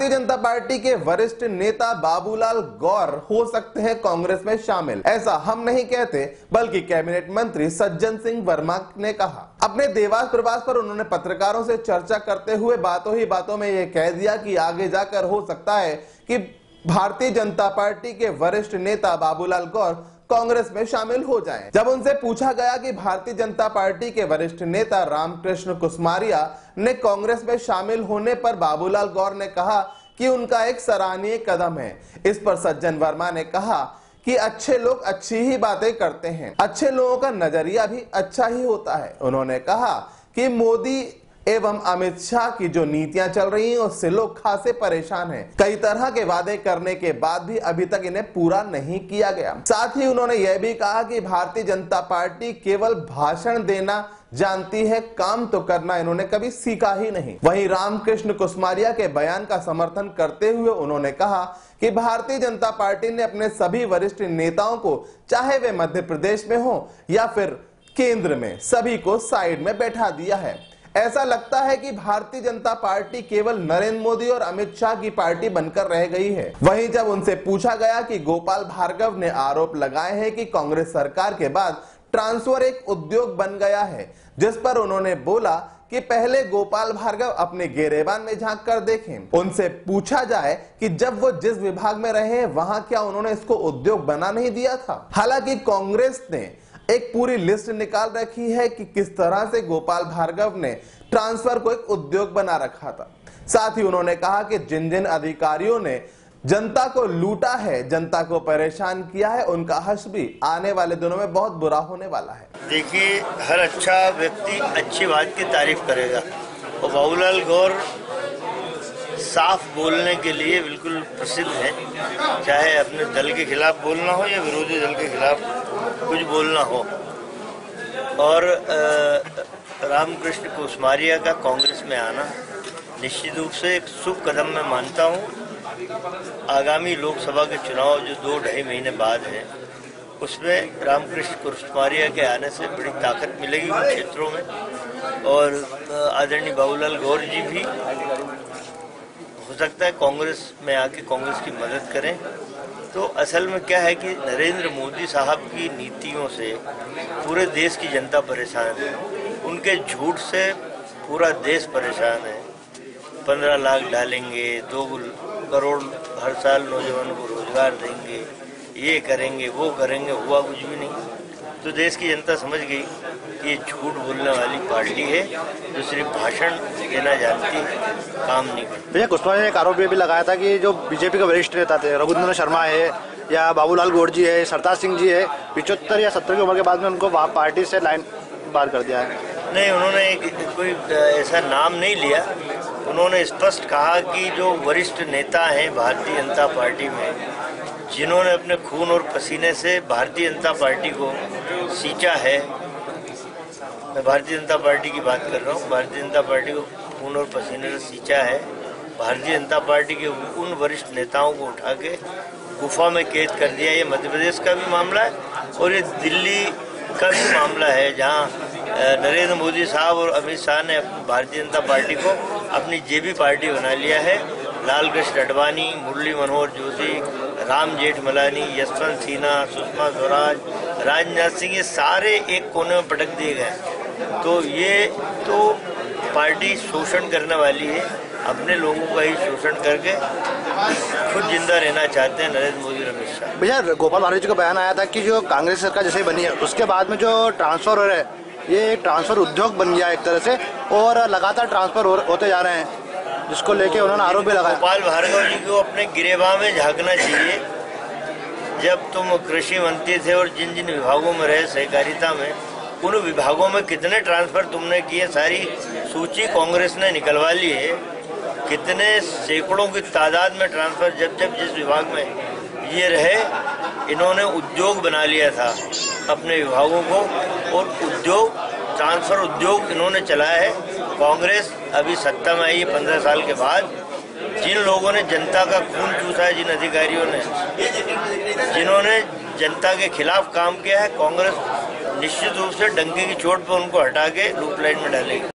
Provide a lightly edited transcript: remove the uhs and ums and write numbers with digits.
Bharatiya Janata party के वरिष्ठ नेता बाबूलाल गौर हो सकते हैं कांग्रेस में शामिल। ऐसा हम नहीं कहते, बल्कि कैबिनेट मंत्री सज्जन सिंह वर्मा ने कहा। अपने देवास प्रवास पर उन्होंने पत्रकारों से चर्चा करते हुए बातों ही बातों में यह कह दिया कि आगे जाकर हो सकता है कि भारतीय जनता पार्टी के वरिष्ठ नेता बाबूलाल गौर कांग्रेस में शामिल हो जाएं। जब उनसे पूछा गया कि भारतीय जनता पार्टी के वरिष्ठ नेता रामकृष्ण कुसमारिया ने कांग्रेस में शामिल होने पर बाबूलाल गौर ने कहा कि उनका एक सराहनीय कदम है। इस पर सज्जन वर्मा ने कहा कि अच्छे लोग अच्छी ही बातें करते हैं, अच्छे लोगों का नजरिया भी अच्छा ही होता है। उन्होंने कहा कि मोदी एवं अमित शाह की जो नीतियां चल रही हैं उससे लोग खासे परेशान हैं। कई तरह के वादे करने के बाद भी अभी तक इन्हें पूरा नहीं किया गया। साथ ही उन्होंने यह भी कहा कि भारतीय जनता पार्टी केवल भाषण देना जानती है, काम तो करना इन्होंने कभी सीखा ही नहीं। वहीं रामकृष्ण कुसमारिया के बयान का समर्थन करते हुए उन्होंने कहा कि भारतीय जनता पार्टी ने अपने सभी वरिष्ठ नेताओं को, चाहे वे मध्य प्रदेश में हो या फिर केंद्र में, सभी को साइड में बैठा दिया है। ऐसा लगता है कि भारतीय जनता पार्टी केवल नरेंद्र मोदी और अमित शाह की पार्टी बनकर रह गई है। वहीं जब उनसे पूछा गया कि गोपाल भार्गव ने आरोप लगाए हैं कि कांग्रेस सरकार के बाद ट्रांसफर एक उद्योग बन गया है, जिस पर उन्होंने बोला कि पहले गोपाल भार्गव अपने गिरेबान में झांक कर देखें। उनसे पूछा जाए कि जब वो जिस विभाग में रहे वहां क्या उन्होंने इसको उद्योग बना नहीं दिया था। हालांकि कांग्रेस ने एक पूरी लिस्ट निकाल रखी है कि किस तरह से गोपाल भार्गव ने ट्रांसफर को एक उद्योग बना रखा था। साथ ही उन्होंने कहा कि जिन जिन अधिकारियों ने जनता को लूटा है, जनता को परेशान किया है, उनका हश्र भी आने वाले दिनों में बहुत बुरा होने वाला है। देखिए, हर अच्छा व्यक्ति अच्छी बात की तारीफ करेगा और बाबूलाल गौर साफ बोलने के लिए बिल्कुल प्रसिद्ध है। चाहे अपने दल के खिलाफ बोलना हो या विरोधी दल के खिलाफ कुछ बोलना हो। और रामकृष्ण कुसमारिया का कांग्रेस में आना निश्चित रूप से एक शुभ कदम मैं मानता हूं। आगामी लोकसभा के चुनाव जो 2-2.5 महीने बाद है, उसमें रामकृष्ण कुसमारिया के आने से बड़ी ताकत मिलेगी उन क्षेत्रों में। और आदरणीय बाबूलाल गौर जी भी हो सकता है कांग्रेस में आके कांग्रेस की मदद करें। तो असल में क्या है कि नरेंद्र मोदी साहब की नीतियों से पूरे देश की जनता परेशान है। उनके झूठ से पूरा देश परेशान है। 15 लाख डालेंगे, 2 करोड़ हर साल नौजवानों को रोजगार देंगे, ये करेंगे वो करेंगे, हुआ कुछ भी नहीं। तो देश की जनता समझ गई कि ये झूठ बोलने वाली पार्टी है जो सिर्फ भाषण देना जानती है, काम नहीं करती। भैया, कुशवाहा ने एक आरोप भी लगाया था कि जो बीजेपी के वरिष्ठ नेता थे, रघुनंदन शर्मा है या बाबूलाल गौर जी है, सरताज सिंह जी है, 75 या 70 की उम्र के बाद में उनको पार्टी से लाइन पार कर दिया है। नहीं, उन्होंने कोई ऐसा नाम नहीं लिया। उन्होंने स्पष्ट कहा कि जो वरिष्ठ नेता हैं भारतीय जनता पार्टी में, जिन्होंने अपने खून और पसीने से भारतीय जनता पार्टी को सींचा है, मैं भारतीय जनता पार्टी की बात कर रहा हूँ, भारतीय जनता पार्टी को खून और पसीने से सींचा है, भारतीय जनता पार्टी के उन वरिष्ठ नेताओं को उठा के गुफा में कैद कर दिया। ये मध्य प्रदेश का भी मामला है और ये दिल्ली का भी मामला है, जहाँ नरेंद्र मोदी साहब और अमित शाह ने भारतीय जनता पार्टी को अपनी जेबी पार्टी बना लिया है। लाल कृष्ण आडवाणी, मुरली मनोहर जोशी, राम जेठमलानी, यशवंत सिन्हा, सुषमा स्वराज, राजनाथ सिंह, ये सारे एक कोने में पटक दिए गए। तो ये तो पार्टी शोषण करने वाली है, अपने लोगों का ही शोषण करके खुद जिंदा रहना चाहते हैं नरेंद्र मोदी और अमित शाह। भैया, गोपाल भार्गव जी का बयान आया था कि जो कांग्रेस सरकार जैसे बनी है उसके बाद में जो ट्रांसफर हो रहा है, ये एक ट्रांसफर उद्योग बन गया एक तरह से, और लगातार ट्रांसफर होते जा रहे हैं, जिसको लेके उन्होंने आरोप भी लगाया। गोपाल भार्गव जी को अपने गिरेबान में झांकना चाहिए। जब तुम कृषि मंत्री थे और जिन जिन विभागों में रहे सहकारिता में, उन विभागों में कितने ट्रांसफर तुमने किए, सारी सूची कांग्रेस ने निकलवा ली है। कितने सैकड़ों की तादाद में ट्रांसफर जब जब जिस विभाग में ये रहे, इन्होंने उद्योग बना लिया था अपने विभागों को, और उद्योग ट्रांसफर उद्योग इन्होंने चलाया है। कांग्रेस अभी सत्ता में आई है 15 साल के बाद। जिन लोगों ने जनता का खून चूसा है, जिन अधिकारियों ने, जिन्होंने जनता के खिलाफ काम किया है, कांग्रेस निश्चित रूप से डंके की चोट पर उनको हटा के लूप लाइन में डालेगी।